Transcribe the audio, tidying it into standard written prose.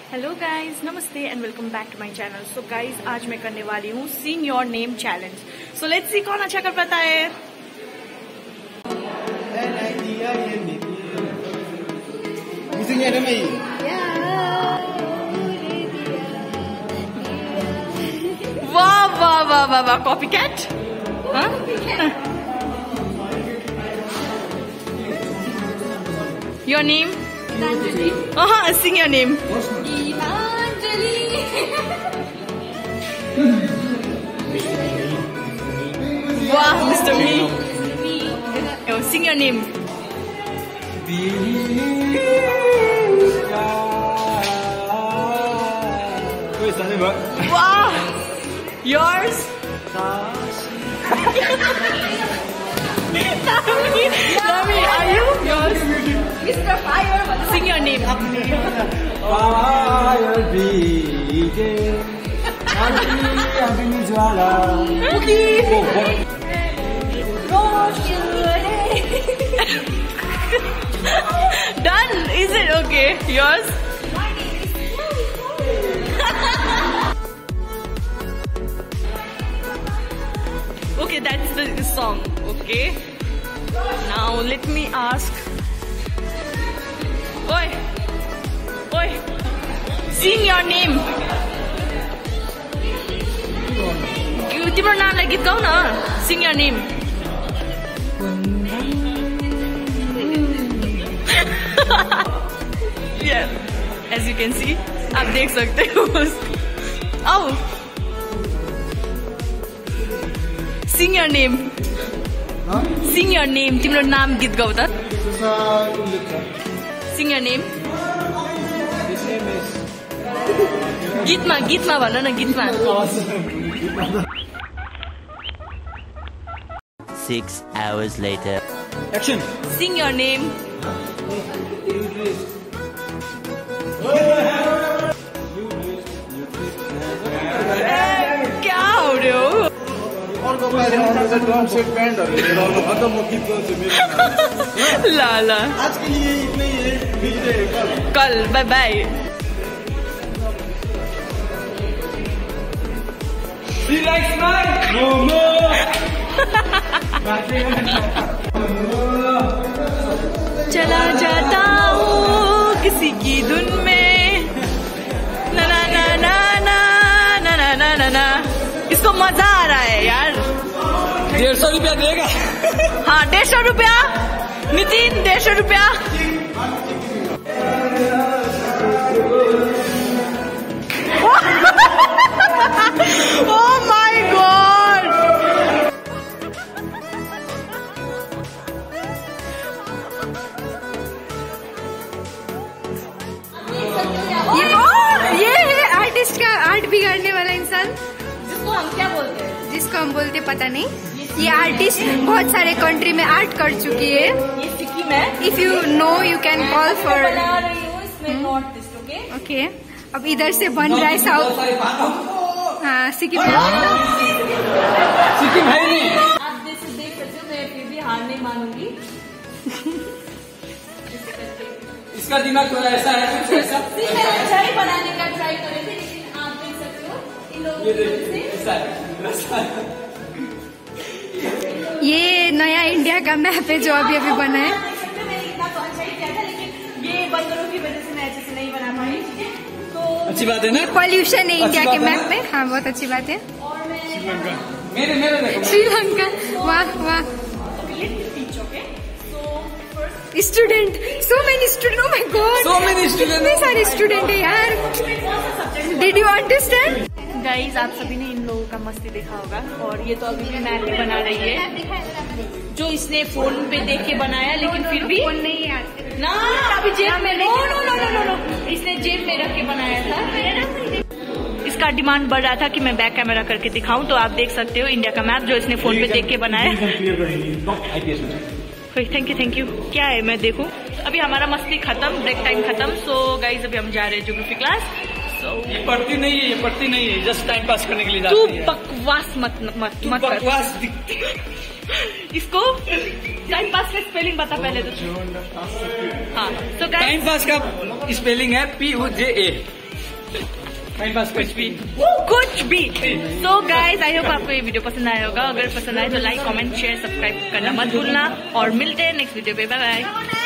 Hello guys, नमस्ते and welcome back to my channel. So guys, आज मैं करने वाली हूँ sing your name challenge. So let's see कौन अच्छा कर पाता है। वाह वाह वाह वाह वाह, copy cat. Your name? Sing your name. Wow, Mr. Me. Oh, sing your name. Wow. Yours? Nami, are you? Yours? Mr. Fire. Sing your name. Fire begin. Done. Is it okay? Yours? Okay, that's the song. Okay. Now let me ask. Oi, oi. Sing your name. तिम्रो नामलाई गीत गाउ न। Sing your name. Yeah, as you can see, आप देख सकते हो। आओ, sing your name. Sing your name. तिम्रो नाम गीत गाउ त। Sing your name. गीतमा गीतमा भन न, गीतमा। 6 hours later. Action. Sing your name. क्या हो रहे हो? ला ला, आज के लिए इतना ही है, मिलते हैं कल। Bye bye. चला जाता हूँ किसी की धुन में, ना ना ना ना ना ना ना ना ना ना। इसको मजा आ रहा है यार। 150 रुपया देगा। हाँ, 150 रुपया। नितिन, 150 रुपया। Oh my God! ये है आर्टिस्ट का आर्ट बिगाड़ने वाला इंसान, जिसको हम क्या बोलते हैं? जिसको हम बोलते पता नहीं। ये आर्टिस्ट बहुत सारे कंट्री में आर्ट कर चुकी है। ये सिक्किम है। If you know you can call for. बना रही हूँ इसमें नॉर्थ ईस्ट। ओके ओके, अब इधर से बन रहा है साउथ। हाँ, सिक्किम। सिक्किम है नहीं। आप देख सकते हो, मैं फिर भी हार नहीं मानूंगी। इसका दिमाग थोड़ा ऐसा है, कुछ ऐसा। अच्छा ही बनाने का ट्राई करे थे, लेकिन आप देख सकते हो इन लोगों ये नया इंडिया का मैप है जो अभी अभी बना है। इतना तो अच्छा ही किया था, लेकिन ये बंदरों की वजह से मैं अच्छे से नहीं बना पाई। तो अच्छी बात है ना। पॉल्यूशन है इंडिया के मैप में। हाँ, बहुत अच्छी बात है। और मैं मेरे देखो। श्रीलंका। वाह वाह। Student, so many student. Oh my god, So many students. इतने सारे स्टूडेंट है यार। Did you understand? गाइज, आप सभी ने इन लोगों का मस्ती देखा होगा। और ये तो अभी भी मैप ही बना रही है, जो इसने फोन पे देख के बनाया, लेकिन फिर भी नहीं यार, ना, अभी जेब में। No no no no no no, इसने जेब में रख के बनाया था। इसका डिमांड बढ़ रहा था कि मैं बैक कैमरा करके दिखाऊं, तो आप देख सकते हो इंडिया का मैप जो इसने फोन पे देख के बनाया। Thank you. क्या है, मैं देखूं। अभी हमारा मस्ती खत्म, ब्रेक टाइम खत्म। सो गाइज, अभी हम जा रहे हैं ज्योग्राफी क्लास। ये पढ़ती नहीं है, ये पढ़ती नहीं है, जस्ट टाइम पास करने के लिए तू जाती है। बकवास मत कर। बकवास दिखती है। इसको टाइम पास का स्पेलिंग बता पहले तो। हाँ, तो टाइम पास का स्पेलिंग है PUJA। टाइम पास कुछ भी। सो गाइज, आई होप आपको ये वीडियो पसंद आया होगा। अगर पसंद आए तो लाइक, कमेंट, शेयर, सब्सक्राइब करना मत भूलना और मिलते हैं नेक्स्ट वीडियो पे। Bye bye.